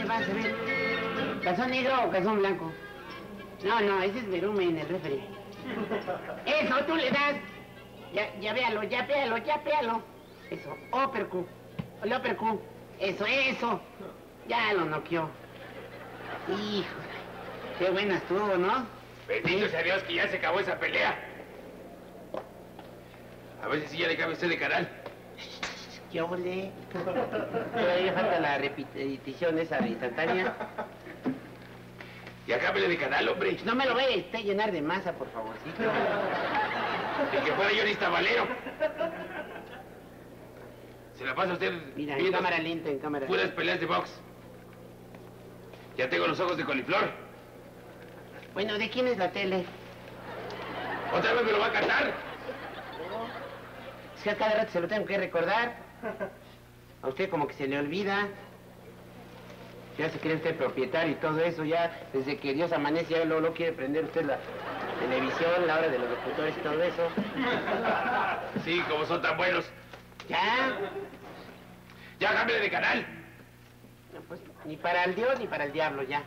más? A ver. ¿Calzón negro o calzón blanco? No, ese es Verume en el refri. Eso, tú le das. Ya véalo. Eso, uppercut. El uppercut. Eso. Ya lo noqueó. Hijo, qué buena estuvo, ¿no? Bendito sea Dios que ya se acabó esa pelea. A ver si ya le cabe a usted de canal. ¿Qué ole? Todavía falta la repetición esa de instantánea. Ya cámbiale de canal, hombre. No me lo vaya a llenar de masa, por favorcito. El que fuera yo ni Valero. Se la pasa usted. Mira, en cámara lenta, en cámara. Puras peleas de box. Ya tengo los ojos de coliflor. Bueno, ¿de quién es la tele? ¿Otra vez me lo va a cantar? Es que a cada rato se lo tengo que recordar. A usted como que se le olvida. Ya se cree usted propietario y todo eso, ya desde que Dios amanece, ya luego quiere prender usted la televisión, la hora de los locutores y todo eso. Sí, como son tan buenos. ¿Ya? Ya, cámbiale de canal. No, pues, ni para el Dios ni para el diablo, ya.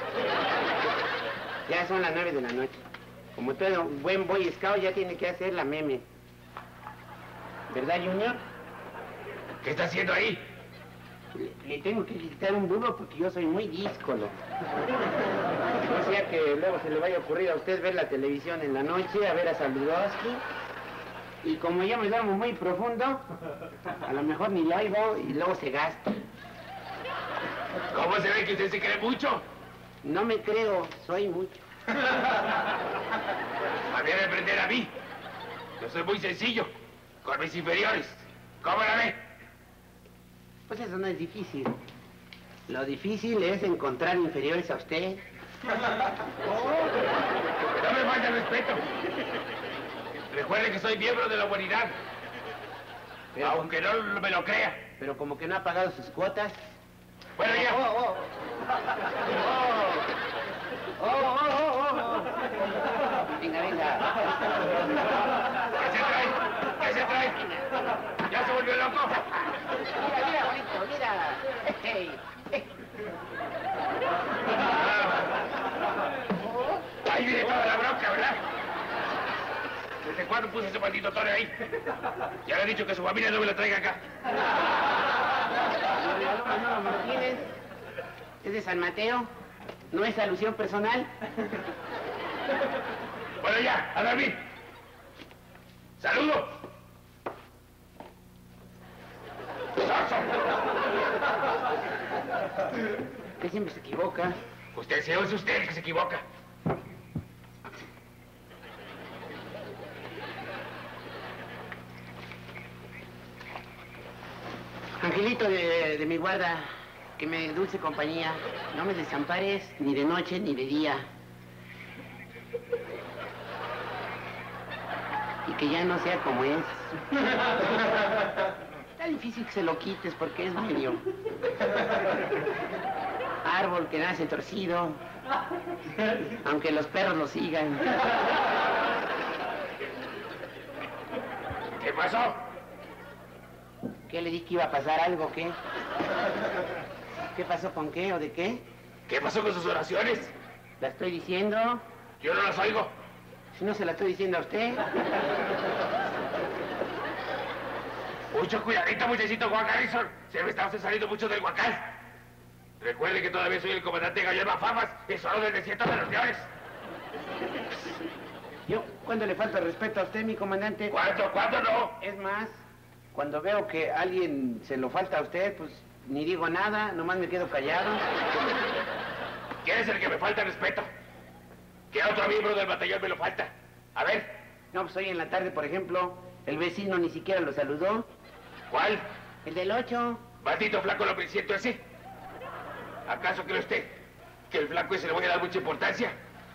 Ya son las 9 de la noche. Como todo buen Boy Scout ya tiene que hacer la meme. ¿Verdad, Junior? ¿Qué está haciendo ahí? Le tengo que quitar un burro porque yo soy muy díscolo. No sea que luego se le vaya a ocurrir a usted ver la televisión en la noche, a ver a Saludowski. Y como yo me duermo muy profundo, a lo mejor ni lo oigo y luego se gasta. ¿Cómo se ve que usted se cree mucho? No me creo, soy mucho. A ver, aprender a mí. Yo soy muy sencillo, con mis inferiores. ¿Cómo la ve? Pues eso no es difícil. Lo difícil es encontrar inferiores a usted. No me falta respeto. Recuerde que soy miembro de la humanidad. Pero aunque no me lo crea. Pero como que no ha pagado sus cuotas. Bueno, ya. Venga. ¿Qué se trae? ¿Ya se volvió loco? Mira, bonito, mira. Hey. Ahí viene toda la bronca, ¿verdad? ¿Desde cuándo puso ese maldito toro ahí? Ya le he dicho que su familia no me lo traiga acá. No, ¿me lo tienes? ¿Es de San Mateo? ¿No es alusión personal? Bueno, ya, a dormir. ¡Saludo! Usted siempre se equivoca. Usted se oye usted el que se equivoca. Angelito de mi guarda, que me dulce compañía, no me desampares ni de noche ni de día. Y que ya no sea como es. Está difícil que se lo quites porque es medio árbol que nace torcido, aunque los perros lo sigan. ¿Qué pasó? ¿Qué le dije que iba a pasar algo, qué? ¿Qué pasó con qué o de qué? ¿Qué pasó con sus oraciones? ¿La estoy diciendo? Yo no las oigo. Si no se la estoy diciendo a usted. Mucho cuidadito, muchachito Juan Harrison. Se me está usted saliendo mucho del huacal. Recuerde que todavía soy el comandante Gallardo Famas y solo del desierto de los leones. Yo, ¿cuándo le falta respeto a usted, mi comandante? ¿Cuándo no? Es más, cuando veo que a alguien se lo falta a usted, pues ni digo nada, nomás me quedo callado. ¿Quién es el que me falta respeto? ¿Qué otro miembro del batallón me lo falta? A ver. No, pues hoy en la tarde, por ejemplo, el vecino ni siquiera lo saludó. ¿Cuál? El del 8. Maldito flaco lo presiento ese. ¿Acaso cree usted que el flaco ese le voy a dar mucha importancia?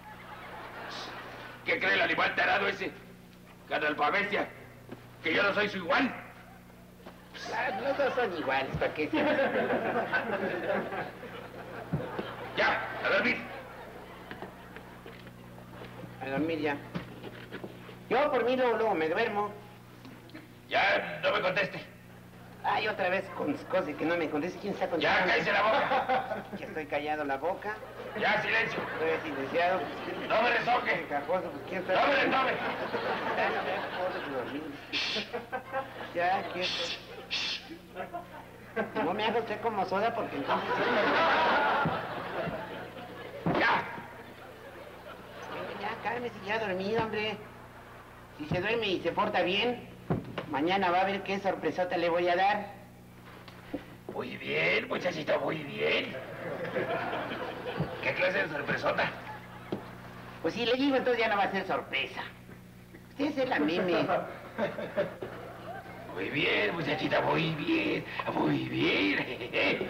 ¿Qué cree el animal tarado ese? Canalpabestia. ¿Que yo no soy su igual? Claro, los dos son iguales, ¿para qué? Ya, a dormir. A dormir ya. Yo por mí luego me duermo. Ya no me conteste. Ay, Ay, otra vez con cosas que no me conteste. ¿Quién está contestando? Ya, cállese la boca. Que estoy callado la boca. Ya, silencio. Estoy silenciado. No me resoque. Cajoso, pues ¿quién está? No me retome. Ya, aquí estoy. No me haga usted como soda porque entonces... Ya. Ya, cálmese, ya dormido, hombre. Si se duerme y se porta bien, mañana va a ver qué sorpresota le voy a dar. Muy bien, muchachito, muy bien. ¿Qué clase de sorpresota? Pues si le digo, entonces ya no va a ser sorpresa. Usted es la meme. Muy bien, muchachita, muy bien. Muy bien.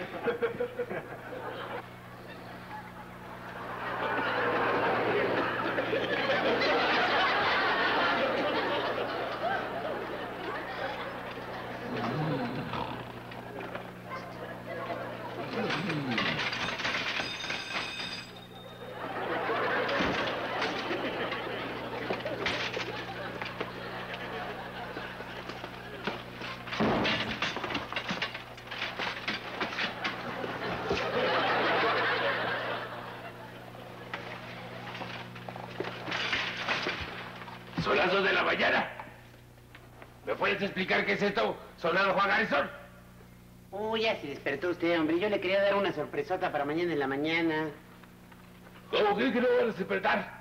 Son las 2 de la mañana. ¿Me puedes explicar qué es esto, soldado Juan Garrison? Uy, ya se despertó usted, hombre. Yo le quería dar una sorpresota para mañana en la mañana. ¿Cómo que no van a despertar?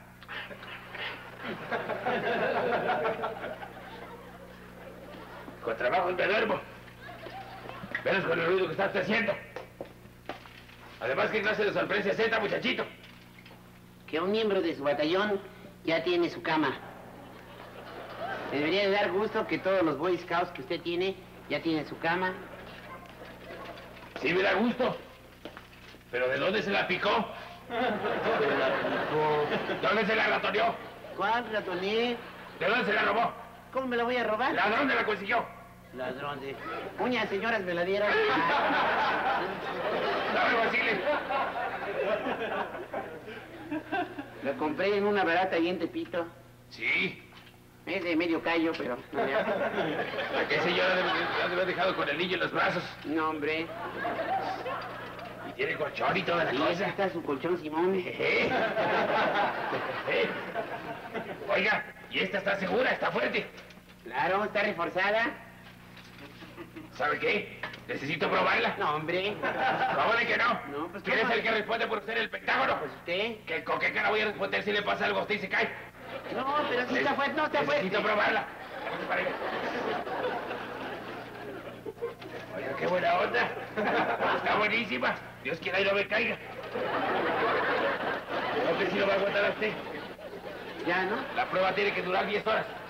Con trabajo me duermo. Menos con el ruido que estás haciendo. Además, ¿qué clase de sorpresa es esta, muchachito? Que un miembro de su batallón ya tiene su cama. Me debería de dar gusto que todos los Boy Scouts que usted tiene ya tienen su cama. Sí me da gusto. ¿Pero de dónde se la picó? ¿Dónde se la ratoneó? ¿Cuál ratoné? ¿De dónde se la robó? ¿Cómo me la voy a robar? ¿De dónde la consiguió? Ladrón de... Uñas, señoras, me la dieron. Dame, Basile. La compré en una barata ahí en Tepito. Sí. Es de medio callo, pero... No, ya. ¿A qué señora debe haber dejado con el niño en los brazos? No, hombre. Y tiene colchón y toda la Y cosa. ese está su colchón, Simón. Oiga, ¿y esta está segura? ¿Está fuerte? Claro, está reforzada. ¿Sabe qué? Necesito probarla. No, hombre. ¿Cómo de que no? No, pues, ¿Quién es ¿cómo? el que responde por ser el Pentágono? Pues usted. ¿Con qué cara voy a responder si le pasa algo a usted y se cae? No, pero sí está fuerte, no está fuerte. Necesito probarla. Vamos para allá. Oiga, qué buena onda. Está buenísima. Dios quiera y no me caiga. No sé si lo va a aguantar a usted. Ya, ¿no? La prueba tiene que durar 10 horas.